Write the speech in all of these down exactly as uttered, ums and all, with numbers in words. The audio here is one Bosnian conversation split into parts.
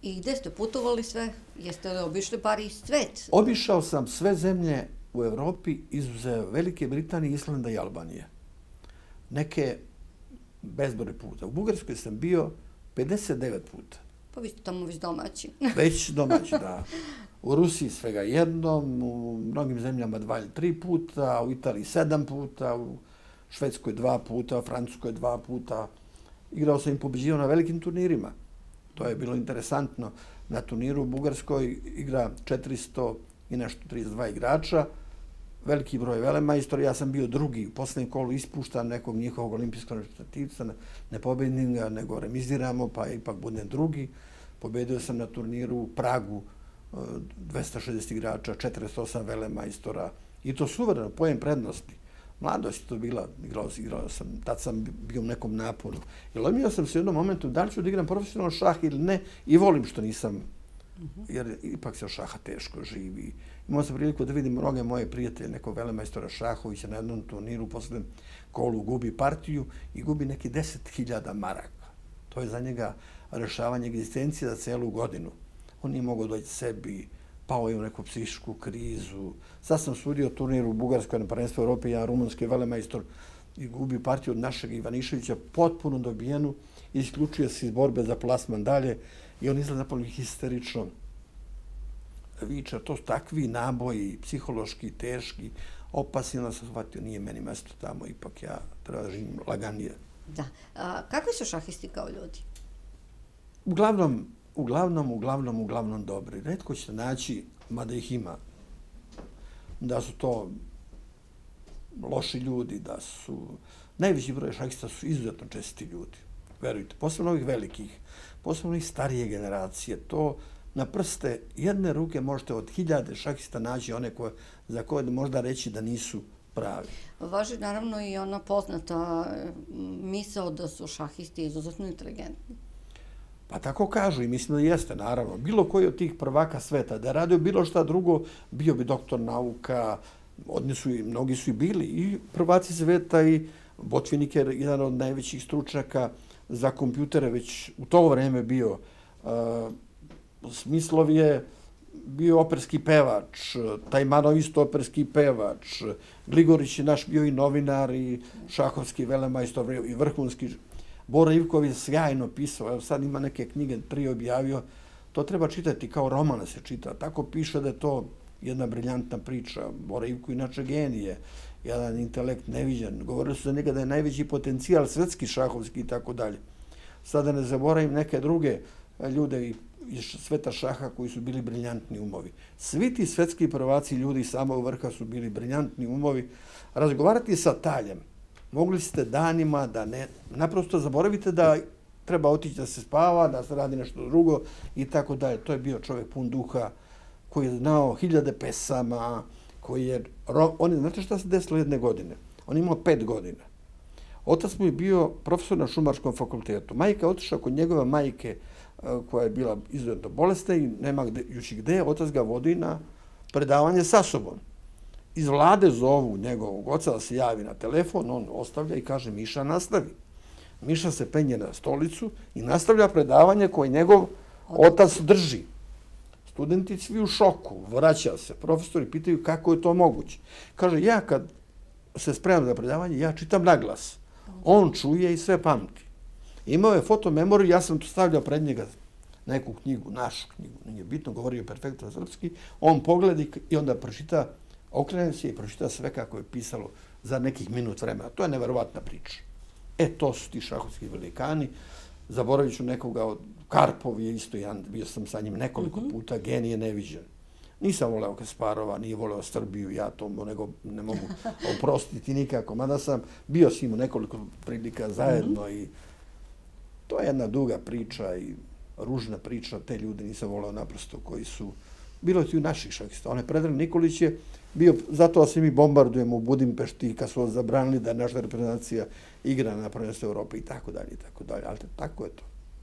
I gde ste putovali sve? Jeste li obišli Pariz, svet? Obišao sam sve zemlje u Evropi, izuzev Velike Britanije, Islanda i Albanije. Neke bezbroj puta. U Bugarskoj sam bio pedeset devet puta. Pa vi ste tamo već domaći. Već domaći, da. U Rusiji svega jednom, u mnogim zemljama dva ili tri puta, u Italiji sedam puta, u Švedskoj dva puta, u Francuskoj dva puta. Igrao sam i pobeđivao na velikim turnirima. To je bilo interesantno. Na turniru u Bugarskoj igra četiristo i nešto trideset dva igrača, veliki broj velemajstora. Ja sam bio drugi, u poslednjem kolu ispuštam nekog njihovog olimpijskog reprezentativca, ne pobedim ga, nego remiziramo, pa ipak budem drugi. Pobedio sam na turniru u Pragu, dvesta šezdeset igrača, četrdeset osam velemajstora, i to suvereno, pojem prednosti. Mladost je to bila, igrao, igrao sam, tad sam bio u nekom naponu. I lomio sam se u jednom momentu da li ću da igram profesionalno šah ili ne, i volim što nisam, jer ipak se od šaha teško živi. Imao sam priliku da vidim mnoge moje prijatelje, nekog velemajstora Šahovića na jednom turniru, u poslednjem kolu gubi partiju i gubi neki deset hiljada maraka. To je za njega rešavanje egzistencije za celu godinu. On nije mogao doći sebi, pao je u neku psihičku krizu. Sad sam sudio turnir u Bugarskoj na prvenstvu Evrope, jedan rumunski velemajstor, i gubi partiju od našeg Ivaniševića, potpuno dobijenu, isključio se iz borbe za plasman dalje i on izgleda napolje histerično. Viče, to su takvi naboji, psihološki, teški, opasni, onda sam shvatio, nije meni mesto tamo, ipak ja treba da živim laganije. Da. A, kakvi su šahisti kao ljudi? Uglavnom, uglavnom, uglavnom, uglavnom dobri. Retko ćete naći, mada ih ima, da su to loši ljudi, da su... Najveći broj šahista su izuzetno česti ljudi, verujte. Posebno ovih velikih, posebno ovih starije generacije. To na prste jedne ruke možete od hiljade šahista naći one koje, za koje možda reći da nisu pravi. Važi naravno i ona poznata misao da su šahisti izuzetno inteligentni. Pa tako kažu i mislim da jeste, naravno. Bilo koji od tih prvaka sveta, da je radio bilo šta drugo, bio bi doktor nauka, oni su i, mnogi su i bili i prvaci sveta, i Botvinnik je jedan od najvećih stručnjaka za kompjutere, već u to vreme bio. Smislov je bio operski pevač, Tajmanov isto operski pevač, Gligorić je naš bio i novinar, i šahovski velemajstor, i vrhunski. Bora Ivkov je sjajno pisao, evo sad ima neke knjige, tri objavio, to treba čitati kao roman se čita, tako piše da je to jedna briljantna priča. Bora Ivkov inače genije, jedan intelekt neviđen, govorili su za njega da je najveći potencijal svetski šahovski i tako dalje. Sada ne zaboravim neke druge ljude iz sveta šaha koji su bili briljantni umovi. Svi ti svetski prvaci ljudi samog vrha su bili briljantni umovi. Razgovarati sa Taljem, mogli ste danima da ne, naprosto zaboravite da treba otići da se spava, da se radi nešto drugo i tako dalje. To je bio čovjek pun duha, koji je znao hiljade pesama, koji je, on je, znate šta se desilo jedne godine? On je imao pet godina. Otac mu je bio profesor na Šumarskom fakultetu. Majka je otišla kod njegove majke, koja je bila izuzetno bolesna i nema juči gde, otac ga vodi na predavanje sa sobom. Iz vlade zovu njegovog oca da se javi na telefon, on ostavlja i kaže Miša nastavi. Miša se penje na stolicu i nastavlja predavanje koje njegov otac drži. Studenti svi u šoku, vraća se, profesori pitaju kako je to moguće. Kaže, ja kad se spremam za predavanje, ja čitam naglas. On čuje i sve pamti. Imao je fotomemoriju, ja sam to stavljao pred njega neku knjigu, našu knjigu, nije bitno, govorio perfektno srpski, on pogleda i onda pročita, okrene se i pročita sve kako je pisalo za nekih minut vremena. To je neverovatna priča. E, to su ti šahovski velikani. Zaboravit ću nekoga od Karpov je isto jedan, bio sam sa njim nekoliko puta, genije neviđen. Nisam voleo Kasparova, nije voleo Srbiju, ja to nego ne mogu oprostiti nikako, mada sam bio s njim u nekoliko prilika zajedno i to je jedna duga priča i ružna priča, te ljude nisam voleo naprosto koji su, bilo je ti u naših šahista. Onaj Predrag Nikolić je bio, zato da se mi bombardujemo u Budimpešti kad su zabranili da naša reprezentacija igra na prvenstvu Evrope i tako dalje i tako dalje, ali tako je to.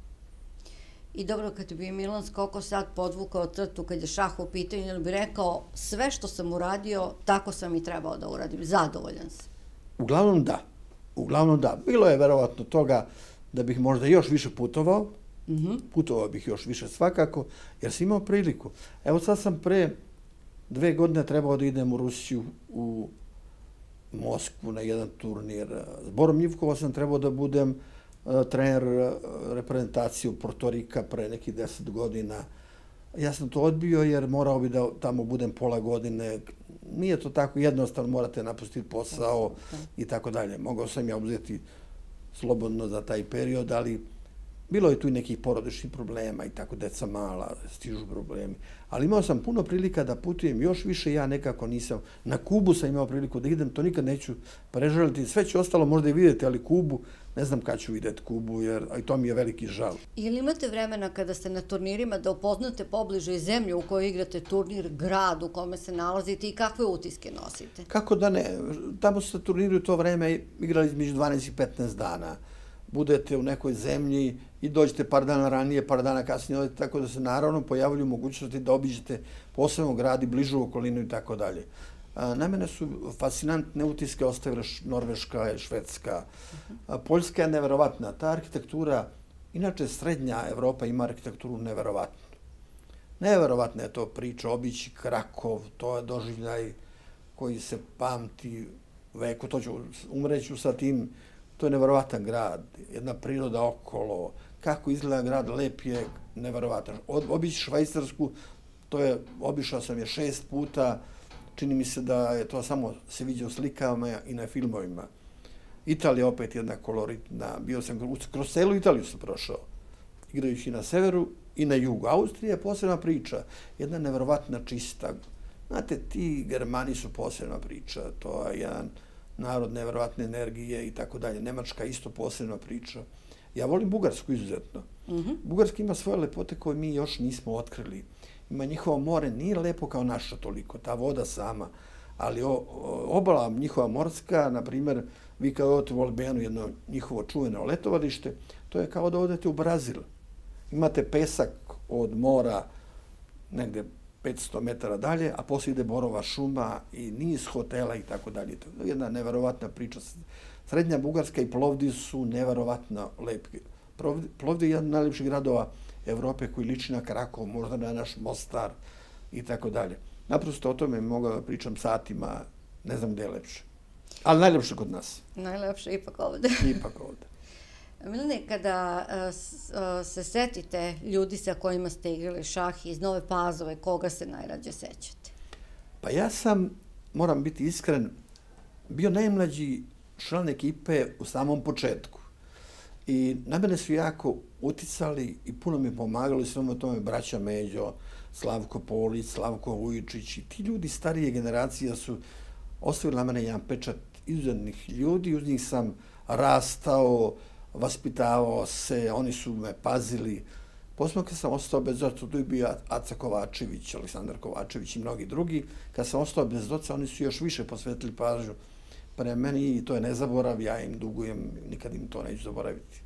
I dobro, kad bi Milan Skoko sad podvukao crtu, kad je šah u pitanju, ili bi rekao sve što sam uradio, tako sam i trebao da uradim, zadovoljan sam? Uglavnom da, uglavnom da. Bilo je verovatno toga da bih možda još više putovao, Putovao bih još više svakako, jer sam imao priliku. Evo sad sam pre dve godine trebao da idem u Rusiju, u Moskvu na jedan turnir. Zborom Njivkova sam trebao da budem trener reprezentacije u Portorika pre nekih deset godina. Ja sam to odbio jer morao bi da tamo budem pola godine. Nije to tako jednostavno, morate napustiti posao i tako dalje. Mogao sam ja uzeti slobodno za taj period, ali bilo je tu i nekih porodičnih problema i tako, deca mala, stižu problemi. Ali imao sam puno prilika da putujem još više, ja nekako nisam. Na Kubu sam imao priliku da idem, to nikad neću prežaliti. Sve ću ostalo možda i vidjeti, ali Kubu, ne znam kad ću vidjeti Kubu, jer i to mi je veliki žal. Ili imate vremena kada ste na turnirima da upoznate pobliže i zemlju u kojoj igrate turnir, grad u kome se nalazite i kakve utiske nosite? Kako da ne? Tamo se turniri u to vreme igrali između dvanaest i petnaest dana. Budete u nekoj zemlji i dođete par dana ranije, par dana kasnije odete, tako da se naravno pojavljuju mogućnosti da obiđete posebno grad i bližu okolinu i tako dalje. Na mene su fascinantne utiske ostavile Norveška i Švedska. Poljska je neverovatna. Ta arhitektura, inače srednja Evropa ima arhitekturu neverovatnu. Neverovatna je to priča, obići Krakov, to je doživljaj koji se pamti veku, to ću, umreću sa tim. To je neverovatan grad, jedna priroda okolo, kako izgleda grad, lep je, neverovatan. Obići Švajcarsku, to je, obišao sam je šest puta, čini mi se da je to samo se viđa u slikama i na filmovima. Italija opet jedna koloritna, bio sam kroz celu Italiju sam prošao, igrajući na severu i na jugu. Austrija je posebna priča, jedna neverovatna čista. Znate, ti Germani su posebna priča, to je jedan narod neverovatne energije i tako dalje. Nemačka isto posebna priča. Ja volim Bugarsku izuzetno. Bugarska ima svoje lepote koje mi još nismo otkrili. Ima njihovo more, nije lepo kao naša toliko, ta voda sama, ali obala njihova morska, na primjer, vi kao odete u Olbenu, jedno njihovo čuveno letovalište, to je kao da odete u Brazil. Imate pesak od mora negde petsto metara dalje, a poslije ide borova šuma i niz hotela i tako dalje. To je jedna neverovatna priča. Srednja Bugarska i Plovdiv su neverovatno lepi. Plovdiv je jedan od najlepših gradova Evrope koji liči na Krakov, možda na naš Mostar i tako dalje. Naprosto o tome mogu da pričam satima, ne znam gde je lepše. Ali najlepše kod nas. Najlepše ipak ovde. Ipak ovde. Milane, kada se setite ljudi sa kojima ste igrali šah iz Nove Pazove, koga se najrađe sećate? Pa ja sam, moram biti iskren, bio najmlađi član ekipe u samom početku. I na mene su jako uticali i puno mi pomagali svemu o tome braća Međo, Slavko Polić, Slavko Vujičić i ti ljudi starije generacije su ostavili na mene jedan pečat izuzetnih ljudi, uz njih sam rastao, vaspitavao se, oni su me pazili. Posebno kad sam ostao bez oca, tu je bio Aca Kovačević, Aleksandar Kovačević i mnogi drugi. Kad sam ostao bez oca, oni su još više posvetili pažnju pre meni i to je nezaborav, ja im dugujem, nikad im to neću zaboraviti.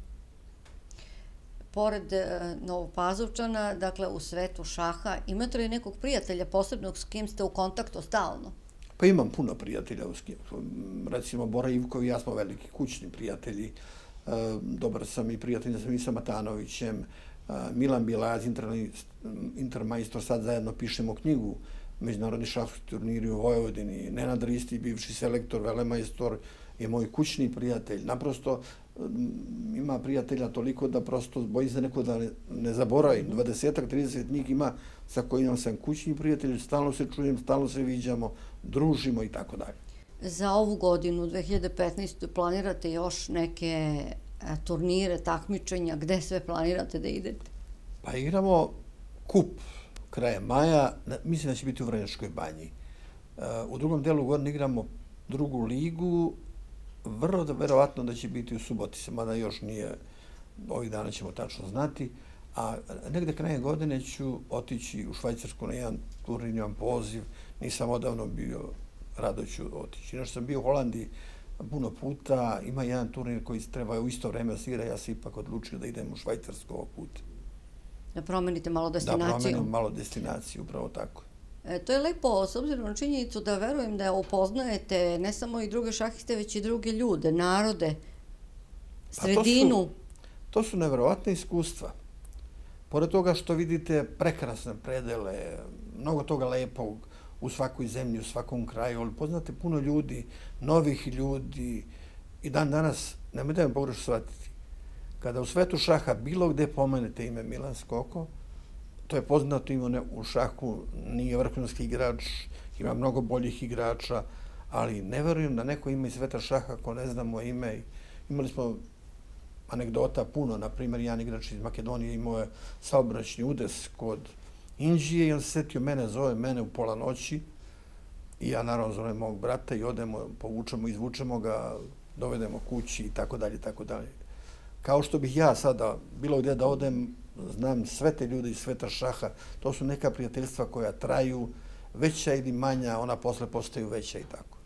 Pored Novopazovčana, dakle u svetu šaha, imate li nekog prijatelja posebnog s kim ste u kontaktu stalno? Pa imam puno prijatelja s kim. Recimo, Bora Ivkov i ja smo veliki kućni prijatelji. Dobar sam i prijatelj sam i sa Matanovićem. Milan Bilaz, intermajstor, sad zajedno pišemo knjigu Međunarodni šahski turniri u Vojvodini. Nenad Risti, bivši selektor, velemajstor, je moj kućni prijatelj. Naprosto ima prijatelja toliko da prosto bojim se neko da ne zaboravim. dvadesetak, trideset njih ima sa kojima sam kućni prijatelj, stalno se čujem, stalno se viđamo, družimo i tako dalje. Za ovu godinu, dve hiljade petnaestu. planirate još neke turnire, takmičenja, gde sve planirate da idete? Pa igramo kup krajem maja, mislim da će biti u Vrnjačkoj banji. U drugom delu godine igramo drugu ligu, vrlo da verovatno da će biti u Subotici, mada još nije, ovih dana ćemo tačno znati, a negde krajem godine ću otići u Švajcarsku na jedan turnir, imam poziv, nisam odavno bio, rado ću otići. Inače sam bio u Holandiji puno puta, ima jedan turnir koji treba u isto vreme da se igra, ja sam ipak odlučio da idem u Švajcarsku ovog puta. Da promenite malo destinaciju. Da promenim malo destinaciju, upravo tako. To je lepo, s obzirom na činjenicu da verujem da upoznajete ne samo i druge šahiste, već i druge ljude, narode, sredinu. To su neverovatne iskustva. Pored toga što vidite prekrasne predele, mnogo toga lepog u svakoj zemlji, u svakom kraju, ali poznate puno ljudi, novih ljudi i dan danas, nemojte me pogrešno shvatiti, kada u svetu šaha bilo gde pomenete ime Milan Skoko, to je poznato ime u šahu, nije vrhunski igrač, ima mnogo boljih igrača, ali ne verujem da neko ima iz sveta šaha ko ne znamo ime. Imali smo anegdota puno, na primjer, jedan igrač iz Makedonije imao je saobraćajni udes kod Inđije i on se setio mene, zove mene u pola noći i ja naravno zovem mog brata i odemo, povučemo, izvučemo ga, dovedemo kući i tako dalje, tako dalje. Kao što bih ja sada, bilo gdje da odem, znam sve te ljude iz sveta šaha, to su neka prijateljstva koja traju, veća ili manja, ona posle postaju veća i tako.